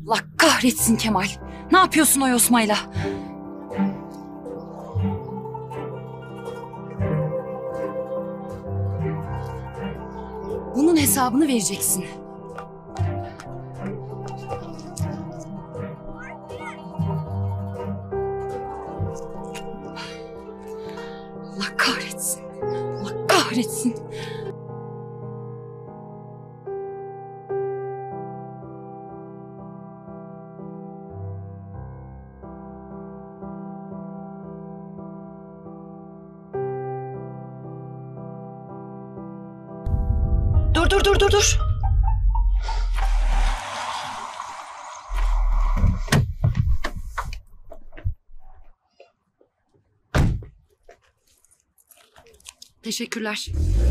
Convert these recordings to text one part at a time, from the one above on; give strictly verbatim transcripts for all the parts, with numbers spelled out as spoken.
Allah kahretsin Kemal. Ne yapıyorsun o yosmayla? Bunun hesabını vereceksin. Allah kahretsin. Allah kahretsin. Dur dur dur dur dur. Teşekkürler.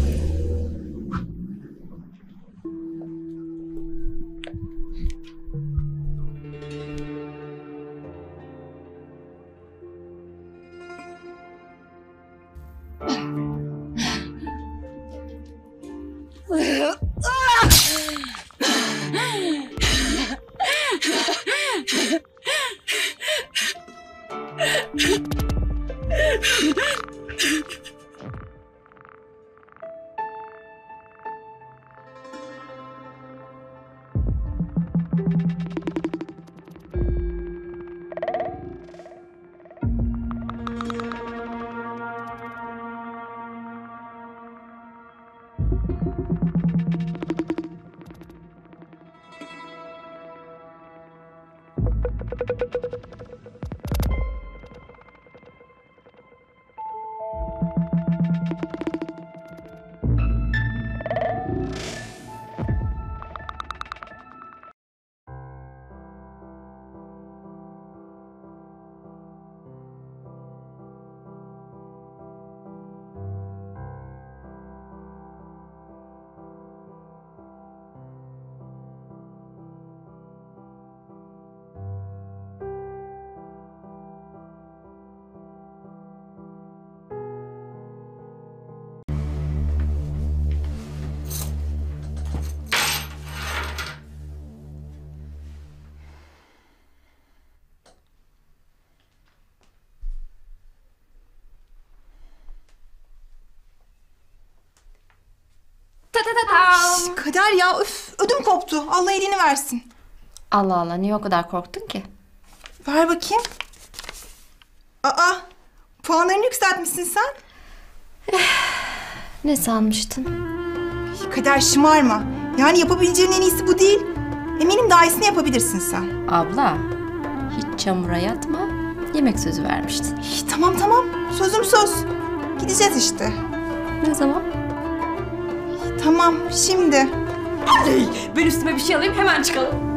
Şş, Kader ya, öf, ödüm koptu. Allah elini versin. Allah Allah, niye o kadar korktun ki? Ver bakayım. Aa, puanlarını yükseltmişsin sen. Ne sanmıştın? Kader şımarma. Yani yapabileceğin en iyisi bu değil. Eminim daha iyisini yapabilirsin sen. Abla, hiç çamura yatma. Yemek sözü vermiştin. İyi, tamam tamam. Sözüm söz. Gideceğiz işte. Ne zaman? İyi, tamam, şimdi. Ben üstüme bir şey alayım, hemen çıkalım.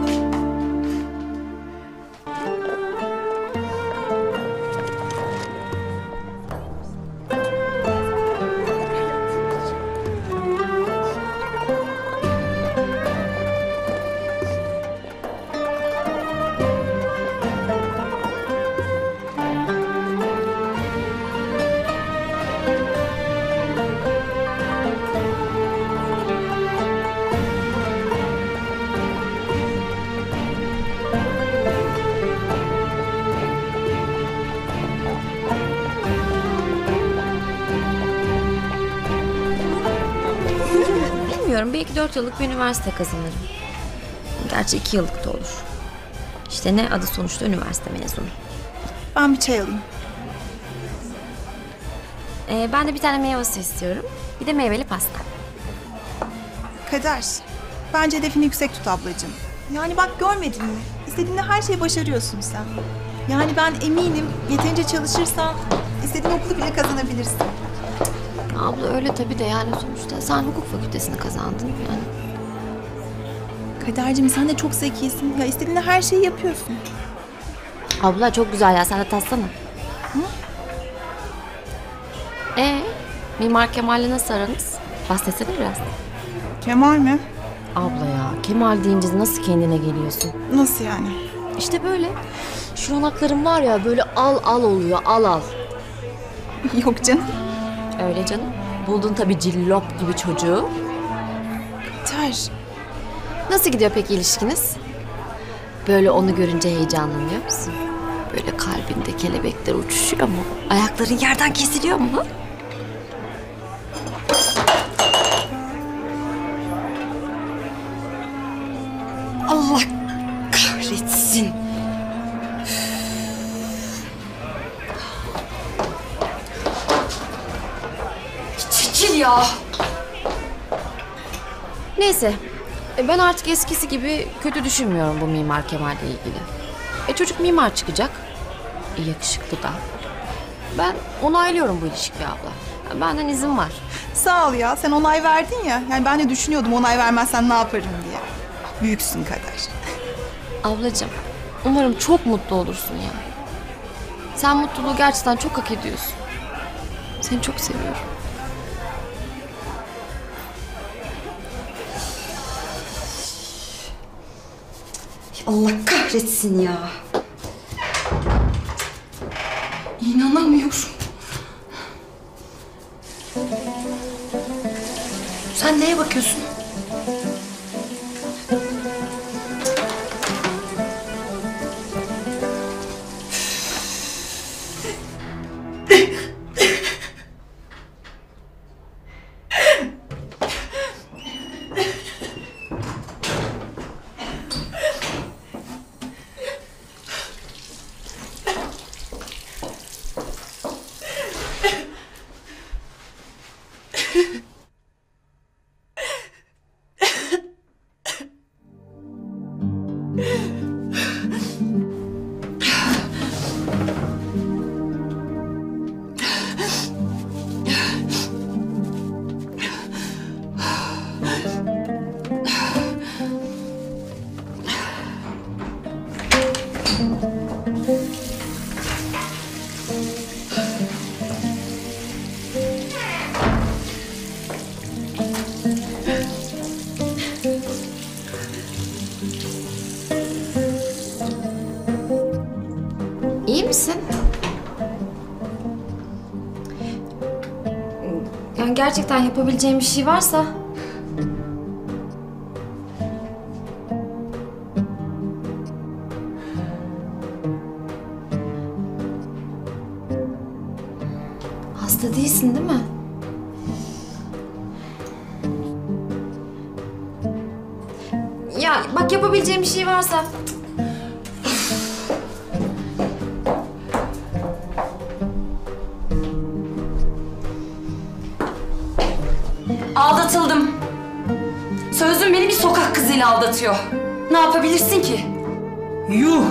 Bilmiyorum, belki dört yıllık bir üniversite kazanırım. Gerçi iki yıllık da olur. İşte ne adı sonuçta üniversite mezunu. Ben bir çay alayım. Ee, ben de bir tane meyve suyu istiyorum. Bir de meyveli pasta. Kader, bence hedefini yüksek tut ablacığım. Yani bak, görmedin mi? İstediğinde her şeyi başarıyorsun sen. Yani ben eminim yeterince çalışırsan istediğin okulu bile kazanabilirsin. Abla öyle tabii de, yani sonuçta sen hukuk fakültesini kazandın yani. Kaderciğim, sen de çok zekisin. Ya istediğinde her şeyi yapıyorsun. Abla çok güzel ya, sen de tatsana. Hı? Ee, Mimar Kemal'le nasıl aranız? Bahsetsene biraz. Kemal mi? Abla ya, Kemal deyince nasıl kendine geliyorsun? Nasıl yani? İşte böyle. Şu yanaklarım var ya, böyle al al oluyor, al al. Yok canım. Öyle canım. Buldun tabii cillop gibi çocuğu. Kader. Nasıl gidiyor peki ilişkiniz? Böyle onu görünce heyecanlanıyor musun? Böyle kalbinde kelebekler uçuşuyor mu? Ayakların yerden kesiliyor mu? Allah kahretsin. Çekil ya. Neyse. e, Ben artık eskisi gibi kötü düşünmüyorum bu Mimar Kemal'le ilgili. E çocuk mimar çıkacak. E, yakışıklı da. Ben onaylıyorum bu ilişkiyi abla. Benden izin var. Sağ ol ya, sen onay verdin ya. Yani ben de düşünüyordum onay vermezsen ne yaparım diye. Büyüksün Kader. Ablacığım, umarım çok mutlu olursun ya. Sen mutluluğu gerçekten çok hak ediyorsun. Seni çok seviyorum. Allah kahretsin ya. İnanamıyorum. Sen neye bakıyorsun? İyi misin? Yani gerçekten yapabileceğim bir şey varsa... Hasta değilsin değil mi? Ya bak yapabileceğim bir şey varsa... Aldatıldım. Sözlüm beni bir sokak kızıyla aldatıyor. Ne yapabilirsin ki? Yuh!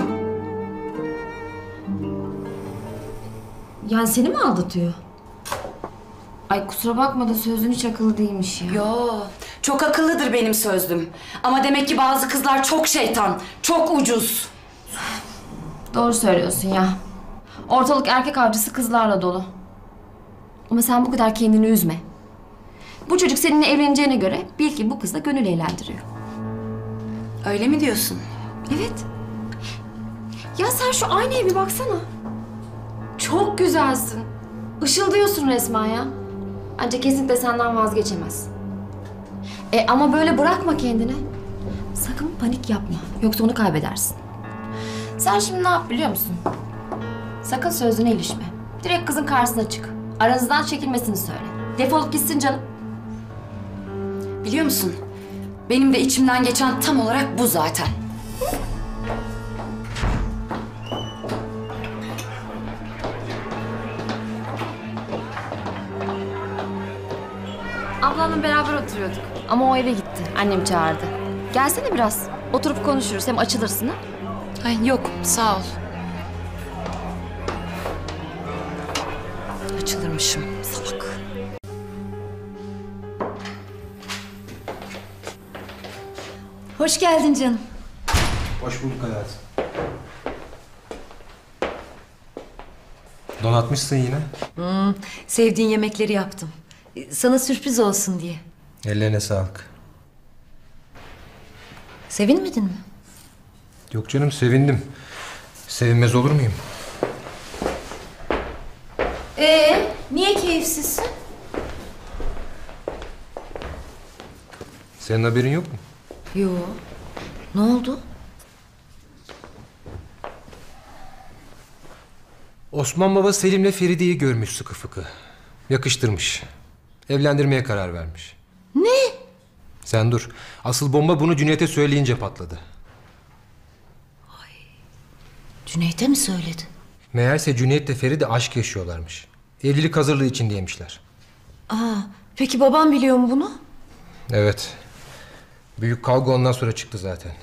Yani seni mi aldatıyor? Ay kusura bakma da sözün hiç akıllı değilmiş ya. Yo, çok akıllıdır benim sözlüm. Ama demek ki bazı kızlar çok şeytan, çok ucuz. Doğru söylüyorsun ya. Ortalık erkek avcısı kızlarla dolu. Ama sen bu kadar kendini üzme. Bu çocuk seninle evleneceğine göre bil ki bu kız da gönül eğlendiriyor. Öyle mi diyorsun? Evet. Ya sen şu aynaya bir baksana. Çok güzelsin. Işıldıyorsun resmen ya. Ancak kesinlikle senden vazgeçemez. E ama böyle bırakma kendini. Sakın panik yapma. Yoksa onu kaybedersin. Sen şimdi ne yap biliyor musun? Sakın sözüne ilişme. Direkt kızın karşısına çık. Aranızdan çekilmesini söyle. Defolup gitsin canım. Biliyor musun? Benim de içimden geçen tam olarak bu zaten. Ablamla beraber oturuyorduk. Ama o eve gitti. Annem çağırdı. Gelsene biraz. Oturup konuşuruz. Hem açılırsın ha. Ay yok, sağ ol. Açılırmışım, salak. Hoş geldin canım. Hoş bulduk hayatım. Donatmışsın yine. Hmm, sevdiğin yemekleri yaptım. Sana sürpriz olsun diye. Ellerine sağlık. Sevinmedin mi? Yok canım, sevindim. Sevinmez olur muyum? Ee, niye keyifsizsin? Senin haberin yok mu? Yo. Ne oldu? Osman Baba Selim'le Feride'yi görmüş sıkı fıkı. Yakıştırmış. Evlendirmeye karar vermiş. Ne? Sen dur. Asıl bomba bunu Cüneyt'e söyleyince patladı. Cüneyt'e mi söyledi? Meğerse Cüneyt'le Feride aşk yaşıyorlarmış. Evlilik hazırlığı içindeymişler. Aa, peki babam biliyor mu bunu? Evet. Büyük kavga ondan sonra çıktı zaten.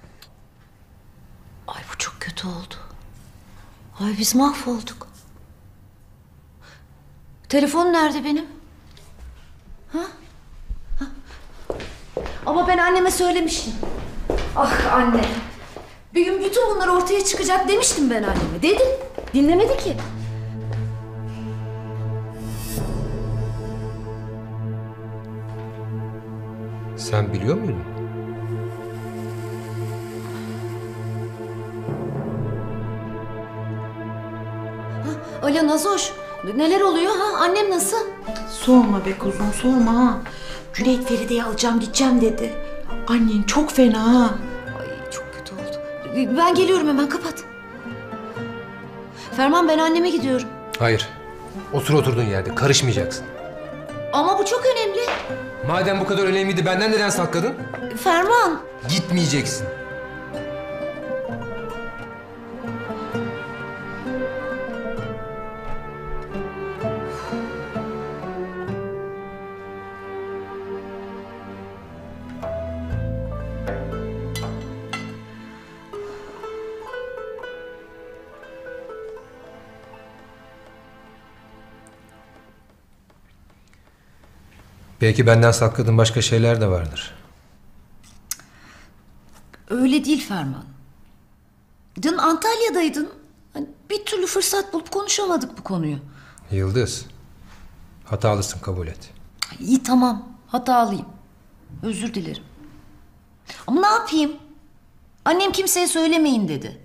Ay bu çok kötü oldu. Ay biz mahvolduk. Telefon nerede benim? Ha? Ha? Ama ben anneme söylemiştim. Ah anne. Bir gün bütün bunlar ortaya çıkacak demiştim ben anneme. Dedim. Dinlemedi ki. Sen biliyor muydun? Alo Nazoş. Neler oluyor ha? Annem nasıl? Sorma be kuzum sorma ha. Cüneyt Feride'yi alacağım gideceğim dedi. Annen çok fena ha. Ay çok kötü oldu. Ben geliyorum hemen kapat. Ferman ben anneme gidiyorum. Hayır. Otur oturduğun yerde. Karışmayacaksın. Ama bu çok önemli. Madem bu kadar önemliydi benden neden sakladın? Ferman. Gitmeyeceksin. Belki benden sakladığın başka şeyler de vardır. Öyle değil Ferman. Dün Antalya'daydın. Hani bir türlü fırsat bulup konuşamadık bu konuyu. Yıldız, hatalısın, kabul et. Ay, İyi tamam, hatalıyım. Özür dilerim. Ama ne yapayım? Annem kimseye söylemeyin dedi.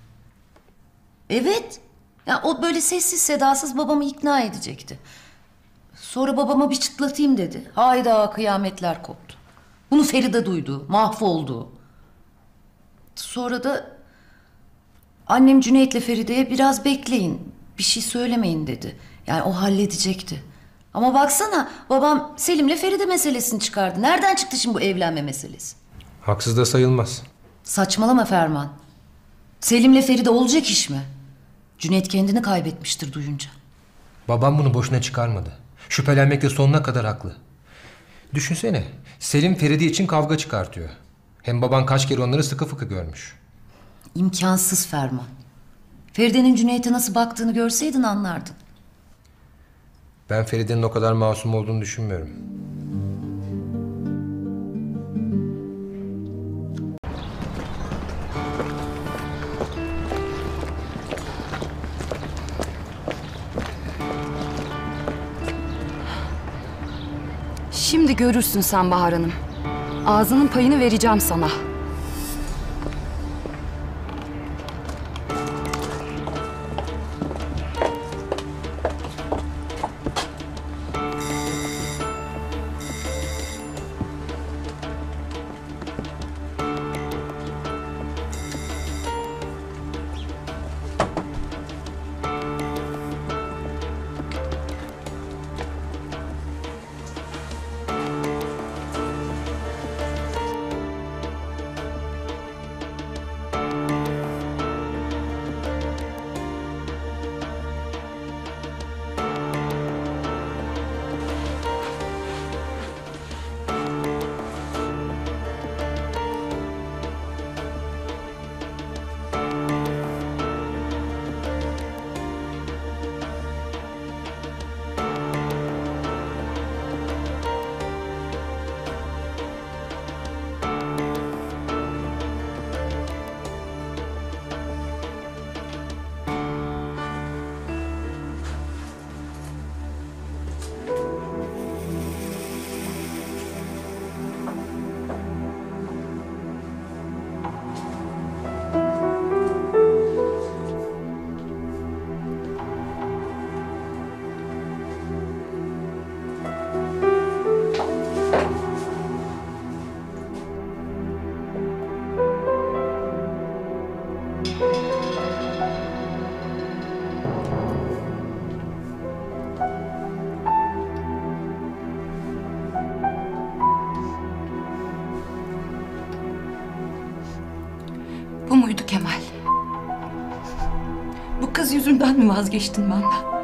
Evet. Ya o böyle sessiz sedasız babamı ikna edecekti. Sonra babama bir çıtlatayım dedi. Hayda kıyametler koptu. Bunu Feride duydu, mahvoldu. Sonra da annem Cüneyt'le Feride'ye biraz bekleyin, bir şey söylemeyin dedi. Yani o halledecekti. Ama baksana babam Selim'le Feride meselesini çıkardı. Nereden çıktı şimdi bu evlenme meselesi? Haksız da sayılmaz. Saçmalama Ferman. Selim'le Feride olacak iş mi? Cüneyt kendini kaybetmiştir duyunca. Babam bunu boşuna çıkarmadı. Şüphelenmekle sonuna kadar haklı. Düşünsene, Selim Feride için kavga çıkartıyor. Hem baban kaç kere onları sıkı fıkı görmüş. İmkansız Ferman. Feride'nin Cüneyt'e nasıl baktığını görseydin anlardın. Ben Feride'nin o kadar masum olduğunu düşünmüyorum. Şimdi görürsün sen Bahar Hanım. Ağzının payını vereceğim sana. kız yüzünden mi vazgeçtin benden?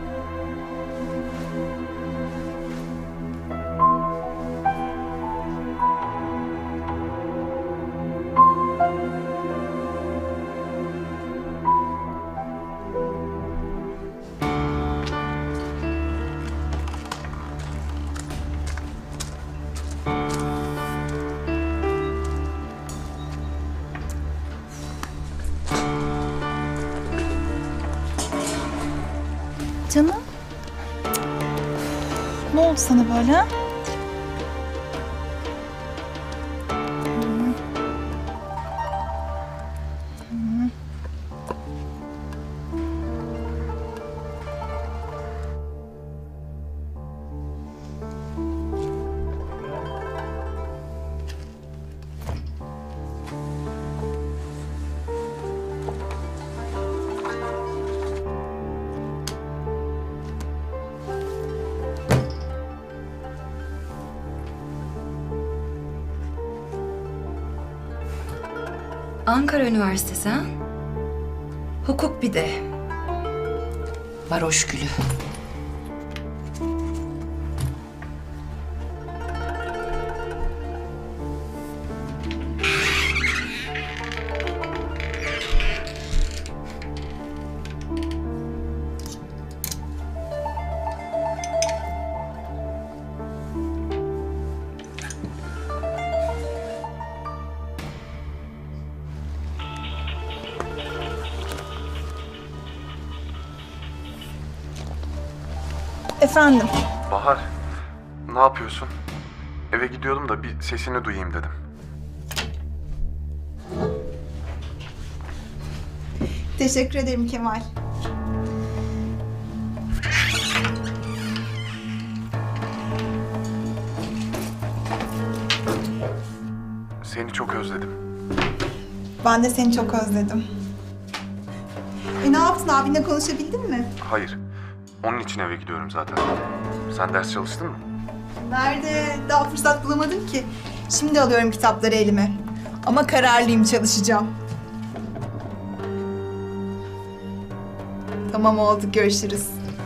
Canım. Ne oldu sana böyle? Ankara Üniversitesi ha? Hukuk bir de. Varoş gülü. Efendim. Bahar, ne yapıyorsun? Eve gidiyordum da bir sesini duyayım dedim. Teşekkür ederim Kemal. Seni çok özledim. Ben de seni çok özledim. E ne yaptın, abinle konuşabildin mi? Hayır, onun için eve gidiyorum zaten. Sen ders çalıştın mı? Nerede? Daha fırsat bulamadım ki. Şimdi alıyorum kitapları elime. Ama kararlıyım, çalışacağım. Tamam, oldu, görüşürüz.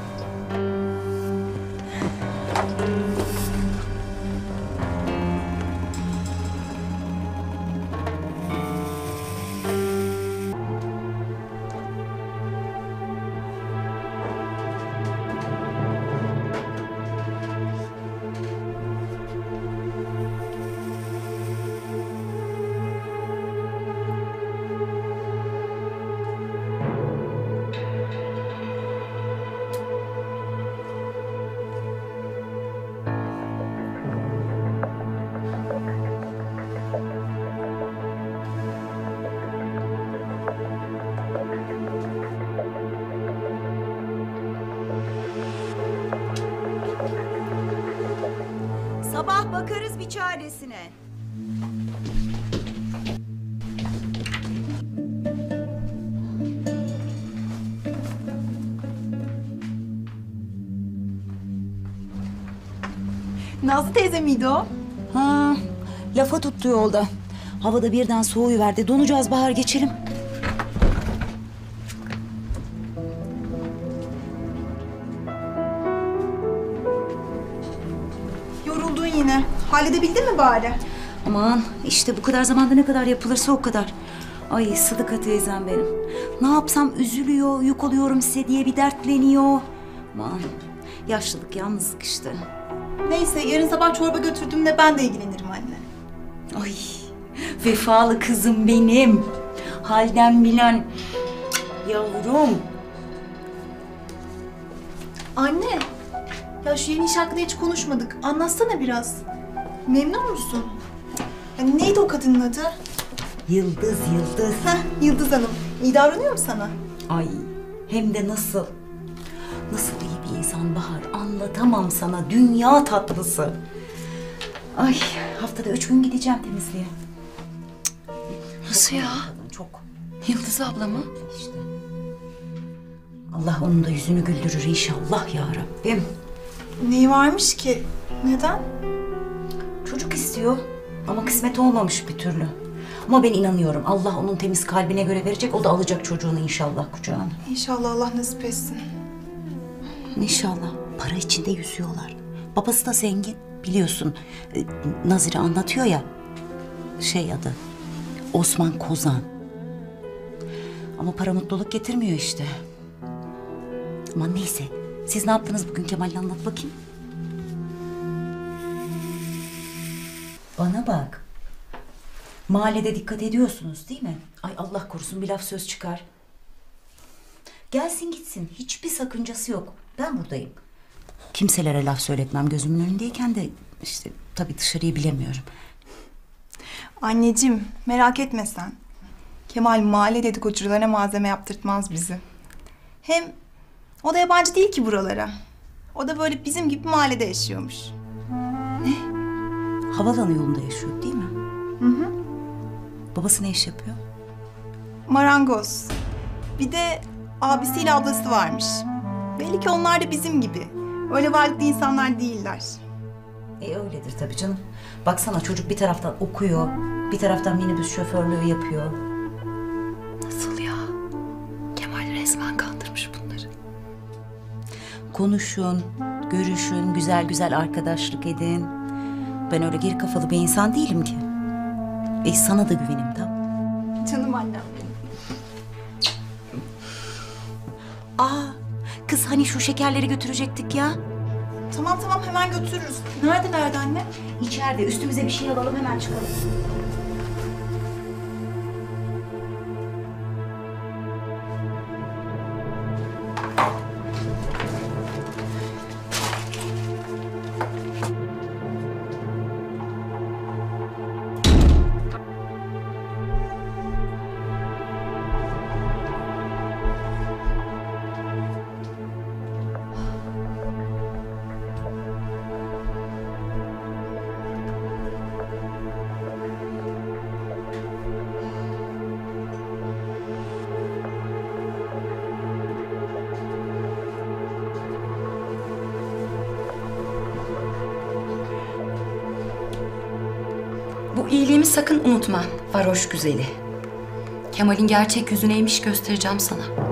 Sabah bakarız bir çaresine. Nazlı teyze miydi o? Ha, lafa tuttu yolda. Havada birden soğuyuverdi. Donacağız Bahar, geçelim. Yoruldun yine. Halledebildin mi bari? Aman işte bu kadar zamanda ne kadar yapılırsa o kadar. Ay Sıdıka teyzem benim. Ne yapsam üzülüyor, yük oluyorum size diye bir dertleniyor. Aman yaşlılık, yalnızlık işte. Neyse, yarın sabah çorba götürdüğümde ben de ilgilenirim anne. Ay vefalı kızım benim. Halden bilen yavrum. Anne, ya şu yeni iş hakkında hiç konuşmadık. Anlatsana biraz. Memnun musun? Yani neydi o kadının adı? Yıldız, Yıldız. Heh, Yıldız Hanım. İyi davranıyor mu sana? Ay hem de nasıl. Nasıl iyi bir insan Bahar, anlatamam sana, dünya tatlısı. Ay haftada üç gün gideceğim temizliğe. Nasıl ya? Çok Yıldız abla mı? işte. Allah onun da yüzünü güldürür inşallah ya Rabbim. Neyi varmış ki? Neden? Çocuk istiyor ama kısmet olmamış bir türlü. Ama ben inanıyorum. Allah onun temiz kalbine göre verecek. O da alacak çocuğunu inşallah kucağına. İnşallah Allah nasip etsin. İnşallah. Para içinde yüzüyorlar. Babası da zengin. Biliyorsun e, Nazire anlatıyor ya. Şey adı. Osman Kozan. Ama para mutluluk getirmiyor işte. Aman neyse. Siz ne yaptınız bugün Kemal'le anlat bakayım. Bana bak. Mahallede dikkat ediyorsunuz değil mi? Ay Allah korusun bir laf söz çıkar. Gelsin gitsin. Hiçbir sakıncası yok. Ben buradayım. Kimselere laf söyletmem gözümün önündeyken de işte tabii dışarıyı bilemiyorum. Anneciğim merak etme sen. Kemal mahalle dedikoducularına malzeme yaptırtmaz bizi. Hem o da yabancı değil ki buralara. O da böyle bizim gibi mahallede yaşıyormuş. Havalanı yolunda yaşıyor değil mi? Hı hı. Babası ne iş yapıyor? Marangoz. Bir de abisiyle ablası varmış. Belli ki onlar da bizim gibi. Öyle varlıklı insanlar değiller. E öyledir tabii canım. Baksana çocuk bir taraftan okuyor, bir taraftan minibüs şoförlüğü yapıyor. Nasıl ya? Kemal resmen kandırmış bunları. Konuşun, görüşün, güzel güzel arkadaşlık edin. Ben öyle geri kafalı bir insan değilim ki. E sana da güvenim tam. Canım annem benim. Aa, kız hani şu şekerleri götürecektik ya. Tamam tamam hemen götürürüz. Nerede nerede anne? İçeride üstümüze bir şey alalım hemen çıkalım. Bu iyiliğimi sakın unutma varoş güzeli. Kemal'in gerçek yüzü neymiş göstereceğim sana.